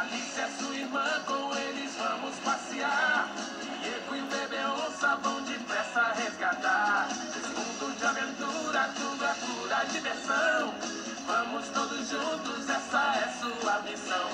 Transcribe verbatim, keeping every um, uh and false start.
Alice é sua irmã, com eles vamos passear. Diego e o bebê onça vão depressa resgatar. Esse mundo de aventura, tudo é pura diversão. Vamos todos juntos, essa é sua missão.